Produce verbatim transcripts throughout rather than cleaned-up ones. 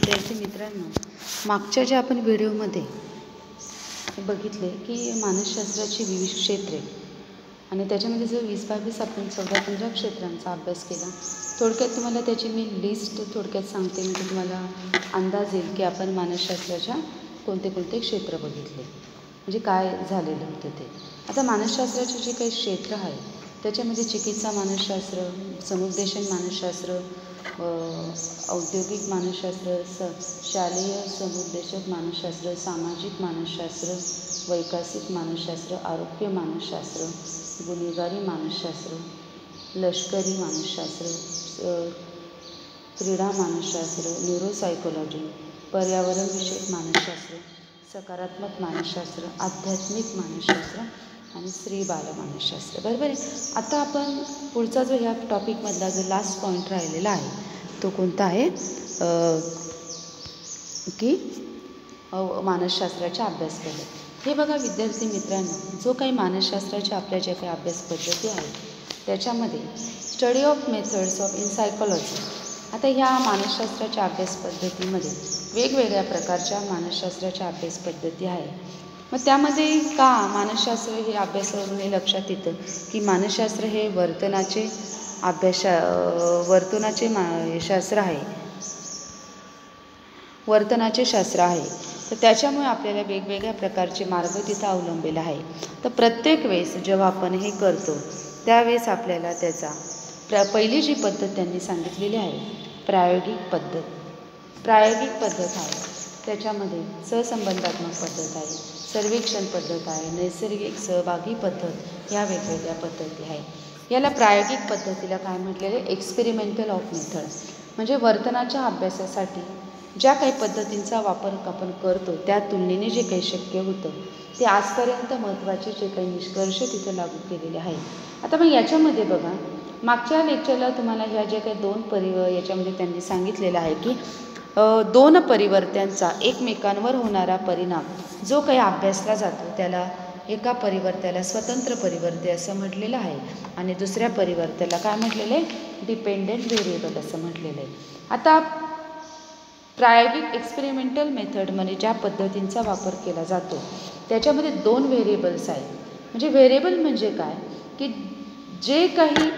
विद्यार्थी मित्रांनो, मागच्या ज्या आपण व्हिडिओमध्ये बघितले की मानसशास्त्राची विविध क्षेत्रे आणि त्याच्यामध्ये जो वीस बावीस आपण चौदा पंधरा क्षेत्रांचा अभ्यास केला. थोडक्यात तुम्हाला त्याची मी लिस्ट थोडक्यात सांगते, म्हणजे तुम्हाला अंदाज येईल की आपण मानसशास्त्राच्या कोणते कोणते क्षेत्र बघितले, म्हणजे काय झालेलं होतं ते. आता मानसशास्त्राचे जे काही क्षेत्र आहे त्याच्यामध्ये चिकित्सा मानसशास्त्र, समुपदेशन मानसशास्त्र, औद्योगिक मानसशास्त्र, स शालेय समुपदेशक मानसशास्त्र, सामाजिक मानसशास्त्र, वैकसिक मानसशास्त्र, आरोग्य मानसशास्त्र, गुन्हेगारी मानसशास्त्र, लष्करी मानसशास्त्र, क्रीडा मानसशास्त्र, न्यूरोसायकोलॉजी, पर्यावरणविषयक मानसशास्त्र, सकारात्मक मानसशास्त्र, आध्यात्मिक मानसशास्त्र आणि स्त्री बाल मानसशास्त्र. बरोबर आहे. आता आपण पुढचा जो ह्या टॉपिकमधला जो लास्ट पॉईंट राहिलेला आहे तो कोणता आहे की मानसशास्त्राच्या अभ्यास पद्धती. हे बघा विद्यार्थी मित्रांनो, जो काही मानसशास्त्राच्या आपल्या ज्या काही अभ्यास पद्धती आहेत त्याच्यामध्ये study of methods of in psychology. आता ह्या मानसशास्त्राच्या अभ्यास पद्धतीमध्ये वेगवेगळ्या प्रकारच्या मानसशास्त्राच्या अभ्यास पद्धती आहेत. मग त्यामध्ये का मानसशास्त्र हे अभ्यासावरून हे लक्षात येतं की मानसशास्त्र हे वर्तनाचे अभ्यास वर्तनाचे मा शास्त्र आहे वर्तनाचे शास्त्र आहे तर त्याच्यामुळे आपल्याला वेगवेगळ्या प्रकारचे मार्ग तिथं अवलंबलेला आहे. तर प्रत्येक वेळेस जेव्हा आपण हे करतो त्यावेळेस आपल्याला त्याचा प्र पहिली जी पद्धत त्यांनी सांगितलेली आहे प्रायोगिक पद्धत. प्रायोगिक पद्धत आहे त्याच्यामध्ये सहसंबंधात्मक पद्धत आहे, सर्वेक्षण पद्धत आहे, नैसर्गिक सहभागी पद्धत, ह्या वेगवेगळ्या पद्धती आहेत. याला प्रायोगिक पद्धतीला काय म्हटलेलं आहे, एक्सपेरिमेंटल ऑफ मेथड. म्हणजे वर्तनाच्या अभ्यासासाठी ज्या काही पद्धतींचा वापर आपण करतो त्या तुलनेने जे काही शक्य होतं ते आजपर्यंत महत्त्वाचे जे काही निष्कर्ष तिथं लागू केलेले आहेत. आता मग याच्यामध्ये बघा, मागच्या लेक्चरला तुम्हाला ह्या ज्या काही दोन परि याच्यामध्ये त्यांनी सांगितलेलं आहे की दोन परिवर्त्यांचा एकमेकांवर होणारा परिणाम जो काही अभ्यासला जातो त्याला एका परिवर्त्याला स्वतंत्र परिवर्त्य असं म्हटलेलं आहे आणि दुसऱ्या परिवर्त्याला काय म्हटलेलं आहे, डिपेंडेंट व्हेरिएबल असं म्हटलेलं आहे. आता प्रायोगिक एक्सपेरिमेंटल मेथड म्हणजे ज्या पद्धतींचा वापर केला जातो त्याच्यामध्ये दोन व्हेरिएबल्स आहेत. म्हणजे व्हेरिएबल म्हणजे काय की जे काही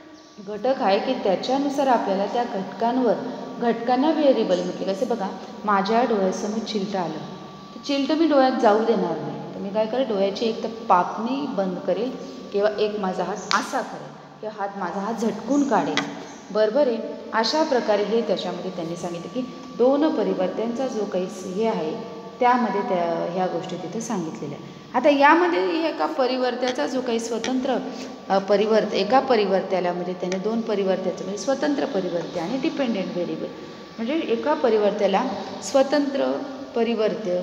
घटक आहे की त्याच्यानुसार आपल्याला त्या घटकांवर घटकांना व्हेरिएबल म्हटले. कसे बघा, माझ्या डोळ्यासमोर चिलटं आलं तर चिलटं मी डोळ्यात जाऊ देणार नाही, तर मी काय करेल, डोळ्याची एक तर पापणी बंद करेल किंवा एक माझा हात असा करेल किंवा हात माझा हात झटकून काढेल. बरोबर आहे. अशा प्रकारे हे त्याच्यामध्ये त्यांनी सांगितलं की दोन परिवर्त्यांचा जो काही हे आहे त्यामध्ये त्या ह्या गोष्टी तिथं सांगितलेल्या आहे. आता यामध्ये एका परिवर्त्याचा जो काही स्वतंत्र परिवर्त एका परिवर्त्याला म्हणजे त्याने दोन परिवर्त्याचं म्हणजे स्वतंत्र परिवर्त्य आणि डिपेंडेंट व्हेरिएबल म्हणजे एका परिवर्त्याला स्वतंत्र परिवर्त्य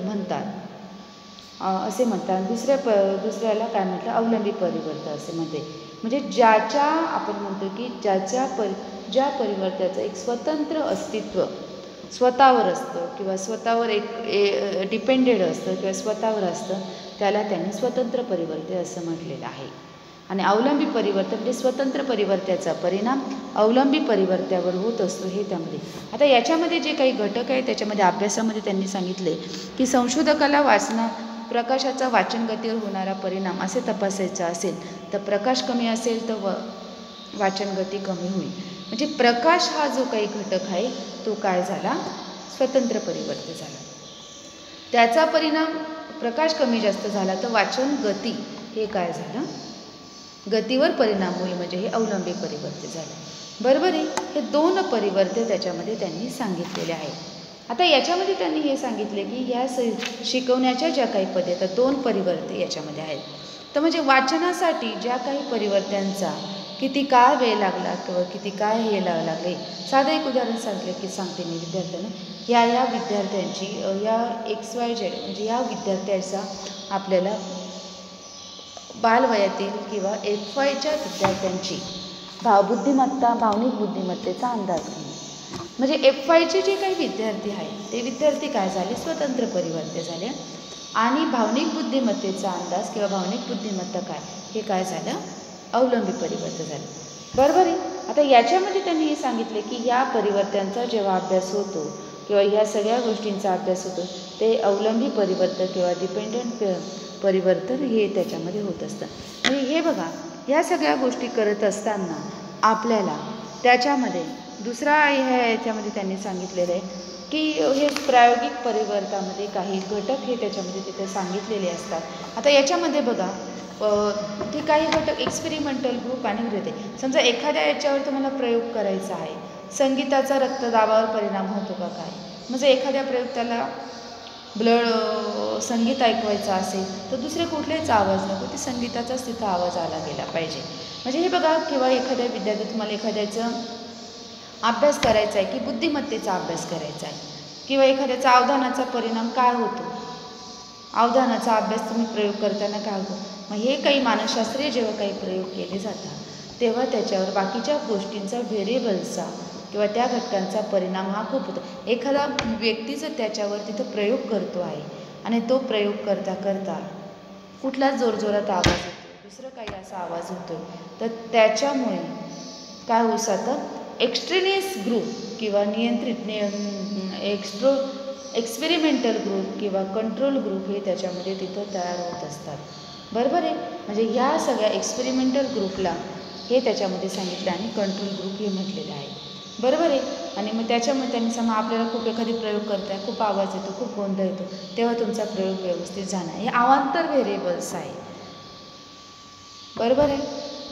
म्हणतात असे म्हणतात. दुसऱ्या प दुसऱ्याला काय म्हटलं, अवलंबी परिवर्त्य असे म्हणते. म्हणजे ज्याच्या आपण म्हणतो की ज्याच्या परि ज्या परिवर्त्याचं एक स्वतंत्र अस्तित्व स्वतःवर असतं किंवा स्वतःवर एक ए डिपेंडेड असतं किंवा स्वतःवर असतं त्याला त्यांनी स्वतंत्र परिवर्त्य असं म्हटलेलं आहे. आणि अवलंबी परिवर्तन म्हणजे स्वतंत्र परिवर्त्याचा परिणाम अवलंबी परिवर्त्यावर होत असतो हे त्यामध्ये. आता याच्यामध्ये जे काही घटक आहे त्याच्यामध्ये अभ्यासामध्ये त्यांनी सांगितले की संशोधकाला वाचना प्रकाशाचा वाचनगतीवर होणारा परिणाम असे तपासायचा असेल तर प्रकाश कमी असेल तर व वाचनगती कमी होईल. म्हणजे प्रकाश हा जो काही घटक आहे तो काय झाला, स्वतंत्र परिवर्त्य झाला. त्याचा परिणाम प्रकाश कमी जास्त झाला तर वाचन गती हे काय झालं, गतीवर परिणाम होईल म्हणजे हे अवलंबी परिवर्त्य झालं. बरोबर आहे. हे दोन परिवर्त्य त्याच्यामध्ये त्यांनी सांगितलेले आहेत. आता याच्यामध्ये त्यांनी हे सांगितले की ह्या स शिकवण्याच्या ज्या काही पद्धती दोन परिवर्त्य याच्यामध्ये आहेत. तर म्हणजे वाचनासाठी ज्या काही परिवर्त्यांचा किती काय वेळ लागला किंवा किती काय हे लावं लागले. साधं एक उदाहरण सांगले की सांगते मी विद्यार्थ्यांना, या या विद्यार्थ्यांची या एक्स वाय झेड म्हणजे या विद्यार्थ्याचा आपल्याला बालवयातील किंवा एफ वायच्या विद्यार्थ्यांची भाव बुद्धिमत्ता भावनिक बुद्धिमत्तेचा अंदाज घेणे. म्हणजे एफ वायचे जे काही विद्यार्थी आहेत ते विद्यार्थी काय झाले, स्वतंत्र परिवर्त्य झाले आणि भावनिक बुद्धिमत्तेचा अंदाज किंवा भावनिक बुद्धिमत्ता काय हे काय झालं, अवलंबी परिवर्त्य झालं. बरोबर आहे. आता याच्यामध्ये त्यांनी हे सांगितले की या परिवर्त्यांचा जेव्हा अभ्यास होतो किंवा ह्या सगळ्या गोष्टींचा अभ्यास होतो ते अवलंबी परिवर्तन किंवा डिपेंडंट परिवर्तन हे त्याच्यामध्ये होत असतं। आणि हे बघा, ह्या सगळ्या गोष्टी करत असताना आपल्याला त्याच्यामध्ये दुसरा ह्या याच्यामध्ये त्यांनी सांगितलेलं आहे की हे प्रायोगिक परिवर्तनामध्ये काही घटक हे त्याच्यामध्ये तिथे सांगितलेले असतात। आता याच्यामध्ये बघा ते काही घटक एक्सपेरिमेंटल ग्रुप आणि होते। समजा एखाद्या याच्यावर तुम्हाला प्रयोग करायचा आहे, संगीताचा रक्तदाबावर परिणाम होतो का काय, म्हणजे एखाद्या प्रयोगताला ब्लड संगीत ऐकवायचं असेल तर दुसरे कुठलेच आवाज नको, ते संगीताचाच तिथं आवाज आला गेला पाहिजे। म्हणजे हे बघा, किंवा एखाद्या विद्यार्थी तुम्हाला एखाद्याचं अभ्यास करायचा आहे की बुद्धिमत्तेचा अभ्यास करायचा आहे, किंवा एखाद्याचा अवधानाचा परिणाम काय होतो, अवधानाचा अभ्यास तुम्ही प्रयोग करताना काय होतो, मग हे काही मानसशास्त्रीय जेव्हा काही प्रयोग केले जातात तेव्हा त्याच्यावर बाकीच्या गोष्टींचा व्हेरिएबल्सचा किंवा त्या घटकांचा परिणाम हा खूप होतो। एखादा व्यक्ती जर त्याच्यावर तिथं प्रयोग करतो आहे आणि तो प्रयोग करता करता कुठलाच जोरजोरात आवाज होतो, दुसरं काही असा आवाज होतो, तर त्याच्यामुळे काय होऊ शकतं, एक्स्ट्रेनियस ग्रुप किंवा नियंत्रित नियम एक्स्ट्रो एक्सपेरिमेंटल ग्रुप किंवा कंट्रोल ग्रुप हे त्याच्यामध्ये तिथं तयार होत असतात, बरोबर आहे। म्हणजे ह्या सगळ्या एक्सपेरिमेंटल ग्रुपला हे त्याच्यामध्ये सांगितलं आणि कंट्रोल ग्रुप हे म्हटलेलं आहे, बरोबर आहे। आणि मग त्याच्यामध्ये त्यांनी समजा आपल्याला खूप एखादी प्रयोग करताय, खूप आवाज येतो, खूप गोंधळ येतो, तेव्हा तुमचा प्रयोग व्यवस्थित जाणार, हे अवांतर व्हेरिएबल्स आहे, बरोबर आहे।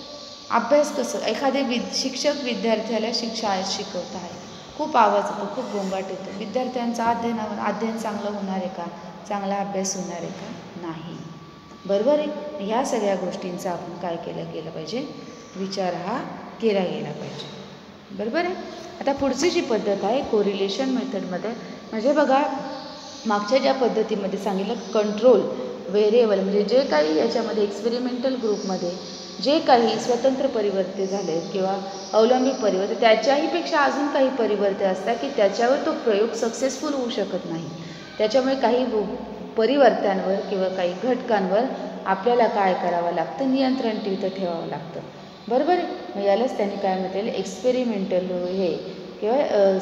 अभ्यास कसं, एखादे विद शिक्षक विद्यार्थ्याला शिक्षा शिकवत आहे, खूप आवाज येतो, खूप गोंगाट येतो, विद्यार्थ्यांचा अध्ययनावर अध्ययन चांगलं होणार आहे का, चांगला अभ्यास होणार आहे का, नाही, बरोबर आहे। ह्या सगळ्या गोष्टींचा आपण काय केलं गेलं पाहिजे, विचार हा केला गेला पाहिजे, बरोबर आहे। आता पुढची जी पद्धत आहे कोरिलेशन मेथडमध्ये, म्हणजे बघा मागच्या ज्या पद्धतीमध्ये सांगितलं कंट्रोल व्हेरिएबल, म्हणजे जे काही याच्यामध्ये एक्सपेरिमेंटल ग्रुपमध्ये जे काही स्वतंत्र परिवर्ते झाले किंवा अवलंबी परिवर्ते, त्याच्याहीपेक्षा अजून काही परिवर्ते असतात की त्याच्यावर तो प्रयोग सक्सेसफुल होऊ शकत नाही, त्याच्यामुळे काही परिवर्तनांवर किंवा काही घटकांवर आपल्याला काय करावं लागतं, नियंत्रण तिथं ठेवावं लागतं, बरोबर आहे। मग यालाच त्यांनी काय म्हटलेलं, एक्सपेरिमेंटल हे किंवा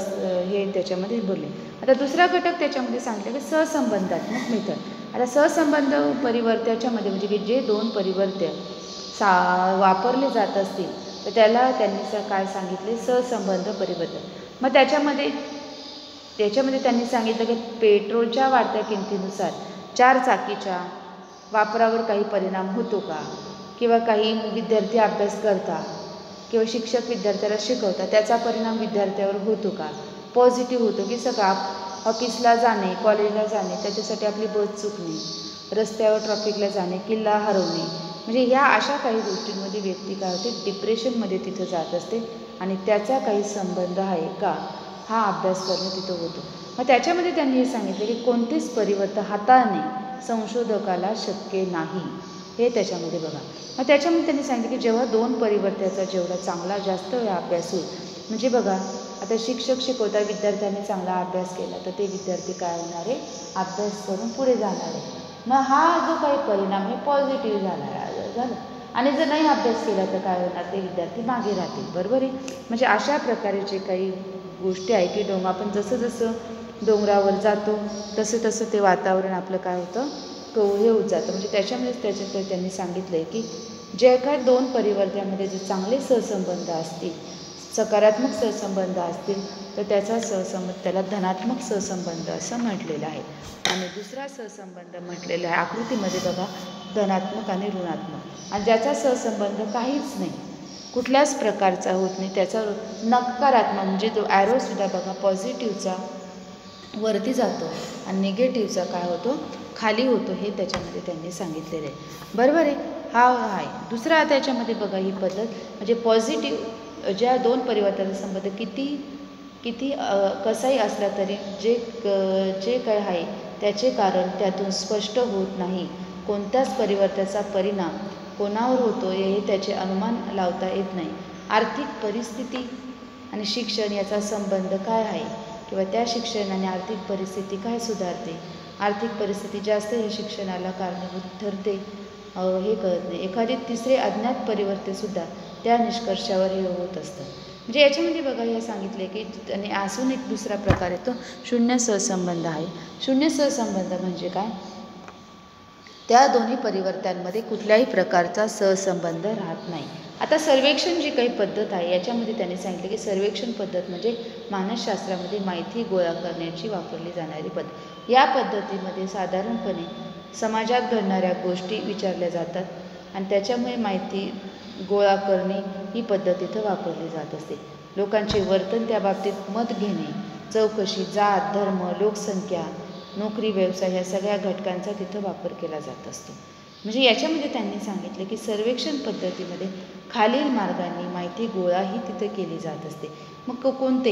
हे त्याच्यामध्ये बोलले। आता दुसरा घटक त्याच्यामध्ये सांगितलं की सहसंबंधात्मक मेथड। आता सहसंबंध परिवर्त्याच्यामध्ये म्हणजे की जे दोन परिवर्त्य सा वापरले जात असतील तर त्याला त्यांनी काय सांगितले, सहसंबंध परिवर्तन। मग त्याच्यामध्ये त्याच्यामध्ये त्यांनी सांगितलं की पेट्रोलच्या वाढत्या किमतीनुसार चार चाकीच्या वापरावर काही परिणाम होतो का, किंवा काही विद्यार्थी अभ्यास करतात किंवा शिक्षक विद्यार्थ्याला शिकवतात, त्याचा परिणाम विद्यार्थ्यावर होतो का, पॉझिटिव्ह होतो की सगळं ऑफिसला जाणे, कॉलेजला जाणे, त्याच्यासाठी आपली बस चुकणे, रस्त्यावर ट्रॅफिकला जाणे, किल्ला हरवणे, म्हणजे ह्या अशा काही गोष्टींमध्ये व्यक्ती काय होते, डिप्रेशनमध्ये तिथं जात असते आणि त्याचा काही संबंध आहे का, हा अभ्यास करणे तिथं होतो। मग त्याच्यामध्ये त्यांनी हे सांगितले की कोणतेच परिवर्तन हाताळणे संशोधकाला शक्य नाही, हे त्याच्यामध्ये बघा। मग त्याच्यामध्ये त्यांनी सांगितलं की जेव्हा दोन परिवर्त्याचा जेवढा चांगला जास्त वेळा अभ्यास होईल, म्हणजे बघा आता शिक्षक शिकवता, विद्यार्थ्यांनी चांगला अभ्यास केला तर ते विद्यार्थी काय होणार आहे, अभ्यास करून पुढे जाणार आहे, मग हा जो काही परिणाम आहे पॉझिटिव्ह झाला झालं, आणि जर नाही अभ्यास केला तर काय होणार, ते विद्यार्थी मागे राहतील, बरोबर आहे। म्हणजे अशा प्रकारे जे काही गोष्टी आहे की डोंगर आपण जसं जसं डोंगरावर जातो तसं तसं ते वातावरण आपलं काय होतं, तो हे होत जातं। म्हणजे त्याच्यामुळेच त्याच्यात त्यांनी सांगितलं आहे की जे काय दोन परिवर्त्यामध्ये जे चांगले सहसंबंध असतील, सकारात्मक सहसंबंध असतील तर त्याचा सहसंबंध त्याला धनात्मक सहसंबंध असं म्हटलेलं आहे। आणि दुसरा सहसंबंध म्हटलेला आहे आकृतीमध्ये बघा, धनात्मक आणि ऋणात्मक, आणि ज्याचा सहसंबंध काहीच नाही, कुठल्याच प्रकारचा होत नाही, त्याचा नकारात्मक म्हणजे तो ॲरोसुद्धा बघा पॉझिटिव्हचा वरती जातो आणि निगेटिव्हचा काय होतो, खाली होतो, हे त्याच्यामध्ये त्यांनी सांगितलेलं आहे, बरोबर आहे। हा आहे दुसरा त्याच्यामध्ये बघा ही पद्धत, म्हणजे पॉझिटिव्ह ज्या दोन परिवर्तनाचा संबंध किती किती कसाही असला तरी जे जे काय आहे त्याचे कारण त्यातून स्पष्ट होत नाही, कोणत्याच परिवर्तनाचा परिणाम कोणावर होतो हे त्याचे अनुमान लावता येत नाही, आर्थिक परिस्थिती आणि शिक्षण याचा संबंध काय आहे, किंवा त्या शिक्षणाने आर्थिक परिस्थिती काय सुधारते, आर्थिक परिस्थिती जास्त हे शिक्षणाला कारणीभूत ठरते, हे कळत नाही, एखादी तिसरे अज्ञात परिवर्तनसुद्धा त्या निष्कर्षावर हे होत असतं। म्हणजे याच्यामध्ये बघा हे सांगितले की आणि अजून एक दुसरा प्रकार येतो शून्य सहसंबंध आहे. शून्य सहसंबंध म्हणजे काय, त्या दोन्ही परिवर्त्यांमध्ये कुठल्याही प्रकारचा सहसंबंध राहत नाही. आता सर्वेक्षण जी काही पद्धत आहे याच्यामध्ये त्यांनी सांगितले की सर्वेक्षण पद्धत म्हणजे मानसशास्त्रामध्ये माहिती गोळा करण्याची वापरली जाणारी पद्धत. या पद्धतीमध्ये साधारणपणे समाजात घडणाऱ्या गोष्टी विचारल्या जातात आणि त्याच्यामुळे माहिती गोळा करणे ही पद्धत इथं वापरली जात असते. लोकांचे वर्तन त्या बाबतीत मत घेणे, चौकशी, जात, धर्म, लोकसंख्या, नोकरी, व्यवसाय ह्या सगळ्या घटकांचा तिथं वापर केला जात असतो. म्हणजे याच्यामध्ये त्यांनी सांगितले की सर्वेक्षण पद्धतीमध्ये खालील मार्गांनी माहिती गोळा ही तिथं केली जात असते. मग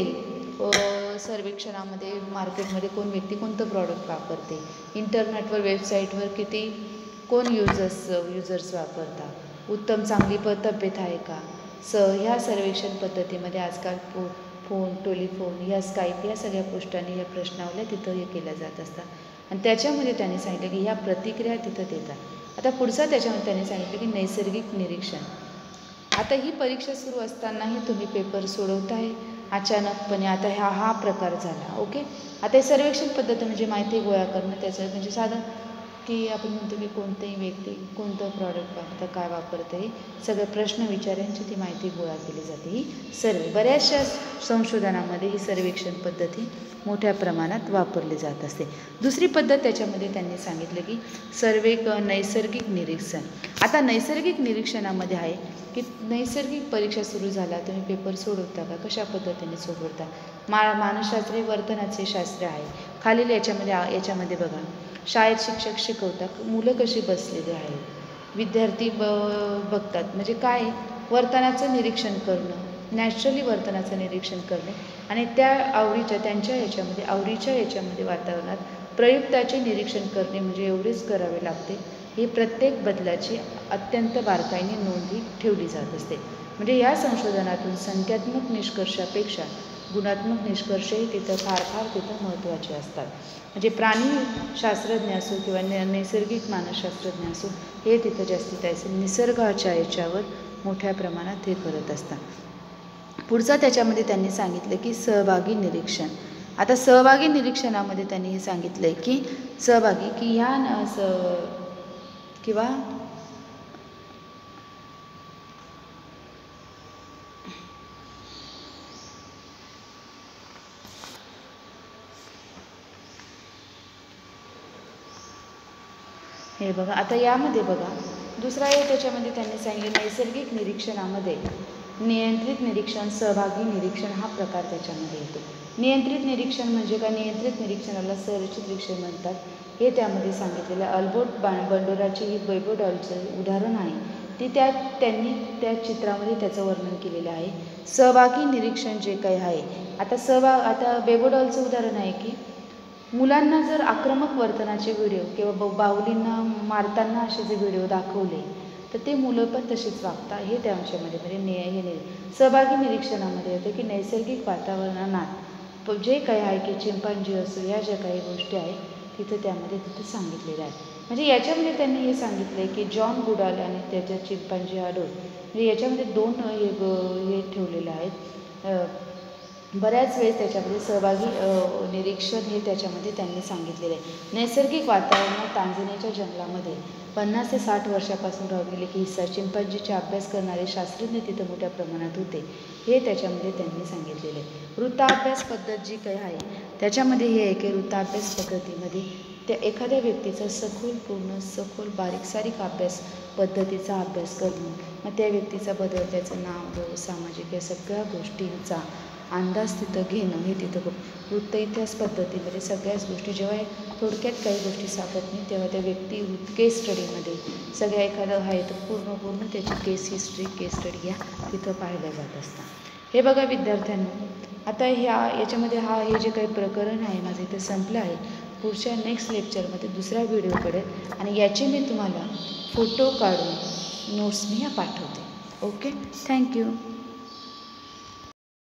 कोणतेही सर्वेक्षणामध्ये मार्केटमध्ये कोण व्यक्ती कोणतं प्रॉडक्ट वापरते, इंटरनेटवर वेबसाईटवर किती कोण युजर्स युजर्स वापरतात, उत्तम चांगली प तब्येत आहे का, स ह्या सर्वेक्षण पद्धतीमध्ये आजकाल फो फोन टेलिफोन ह्या स्काईप या सगळ्या पृष्ठांनी या प्रश्नावल्या तिथं हे केल्या जात असतात आणि त्याच्यामध्ये त्यांनी सांगितलं की ह्या प्रतिक्रिया तिथं देतात. आता पुढचा त्याच्यामध्ये त्यांनी सांगितलं की नैसर्गिक निरीक्षण. आता ही परीक्षा सुरू असतानाही तुम्ही पेपर सोडवताय अचानकपणे, आता हा हा प्रकार झाला. ओके, आता हे सर्वेक्षण पद्धती म्हणजे माहिती गोळा करणं, त्याचं म्हणजे साधन की आपण म्हणतो की कोणतेही व्यक्ती कोणतं प्रॉडक्ट वापरतं, काय वापरतं, हे सगळे प्रश्न विचारांची ती माहिती गोळा केली जाते. ही सर्वे बऱ्याचशा संशोधनामध्ये ही सर्वेक्षण पद्धती मोठ्या प्रमाणात वापरली जात असते. दुसरी पद्धत त्याच्यामध्ये त्यांनी सांगितलं की सर्वे नैसर्गिक निरीक्षण. आता नैसर्गिक निरीक्षणामध्ये आहे की नैसर्गिक परीक्षा सुरू झाला, तुम्ही पेपर सोडवता का, कशा पद्धतीने सोडवता. मा मानसशास्त्र हे वर्तनाचे शास्त्र आहे. खालील याच्यामध्ये याच्यामध्ये बघा, शाळेत शिक्षक शिकवतात, मुलं कशी बसलेली आहेत, विद्यार्थी ब बघतात म्हणजे काय वर्तनाचं निरीक्षण करणं, नॅचरली वर्तनाचं निरीक्षण करणे आणि त्या आवडीच्या त्यांच्या याच्यामध्ये आवडीच्या याच्यामध्ये वातावरणात प्रयुक्ताचे निरीक्षण करणे म्हणजे एवढेच करावे लागते. ही प्रत्येक बदलाची अत्यंत बारकाईने नोंद ही ठेवली जात असते. म्हणजे या संशोधनातून संख्यात्मक निष्कर्षापेक्षा गुणात्मक निष्कर्षही तिथं फार फार तिथं महत्त्वाचे असतात. म्हणजे प्राणीशास्त्रज्ञ असो किंवा नै नैसर्गिक मानसशास्त्रज्ञ असो हे तिथं जास्तीत जास्त निसर्गाच्या याच्यावर मोठ्या प्रमाणात हे करत असतात. पुढचा त्याच्यामध्ये त्यांनी सांगितलं की सहभागी निरीक्षण. आता सहभागी निरीक्षणामध्ये त्यांनी हे सांगितलं आहे की सहभागी की ह्या न स किंवा हे बघा, आता यामध्ये बघा दुसरा आहे त्याच्यामध्ये त्यांनी सांगितलं नैसर्गिक निरीक्षणामध्ये नियंत्रित निरीक्षण, सहभागी निरीक्षण हा प्रकार त्याच्यामध्ये येतो. नियंत्रित निरीक्षण म्हणजे काय, नियंत्रित निरीक्षणाला संरचित निरीक्षण म्हणतात. हे त्यामध्ये सांगितलेलं अल्बर्ट बा बंडोराची ही बेबोडॉलचं उदाहरण आहे. ती त्या त्यांनी त्या चित्रामध्ये त्याचं वर्णन केलेलं आहे. सहभागी निरीक्षण जे काही आहे, आता सहभाग आता बेबोडॉलचं उदाहरण आहे की मुलांना जर आक्रमक वर्तनाचे व्हिडिओ किंवा बाहुलींना मारताना असे जे व्हिडिओ दाखवले तर ते मुलं पण तशीच वागतात. हे त्यांच्यामध्ये म्हणजे ने हे नि सहभागी निरीक्षणामध्ये येतं की नैसर्गिक वातावरणात जे काही आहे की चिंपांजी असो ह्या ज्या काही गोष्टी आहेत तिथं त्यामध्ये तिथं सांगितलेलं आहे. म्हणजे याच्यामध्ये त्यांनी हे सांगितलं आहे की जॉन गुडाल आणि त्याच्या चिंपांजी आडोल म्हणजे याच्यामध्ये दोन हे हे ठेवलेले आहेत. बऱ्याच वेळेस त्याच्यामध्ये सहभागी निरीक्षण हे त्याच्यामध्ये त्यांनी सांगितलेलं आहे. नैसर्गिक वातावरणात तांझानियाच्या जंगलामध्ये पन्नास ते साठ वर्षापासून राहिलेले की हिस्सा चिंपांजीचा अभ्यास करणारे शास्त्रज्ञ तिथं मोठ्या प्रमाणात होते. हे त्याच्यामध्ये त्यांनी सांगितलेलं आहे. वृत्ताभ्यास पद्धत जी काही आहे त्याच्यामध्ये हे आहे की वृत्ताभ्यास पद्धतीमध्ये त्या एखाद्या व्यक्तीचा सखोल पूर्ण सखोल बारीक सारीक अभ्यास पद्धतीचा अभ्यास करणं, मग त्या व्यक्तीचा बदल, त्याचं नाव, वय, सामाजिक या सगळ्या गोष्टींचा अंदाज तिथं घेणं हे तिथं वृत्त इतिहास पद्धतीमध्ये सगळ्याच गोष्टी जेव्हा थोडक्यात काही गोष्टी सापडत नाही तेव्हा त्या व्यक्ती केस स्टडीमध्ये सगळ्या एखादं आहे तर पूर्ण पूर्ण त्याची केस हिस्ट्री केस स्टडी या तिथं पाहिल्या जात असतात. हे बघा विद्यार्थ्यांना, आता ह्या याच्यामध्ये हा हे जे काही प्रकरण आहे माझं इथं संपलं आहे. पुढच्या नेक्स्ट लेक्चरमध्ये दुसरा व्हिडिओ करेल आणि याचे मी तुम्हाला फोटो काढून नोट्स मी ह्या पाठवते. Okay, thank you.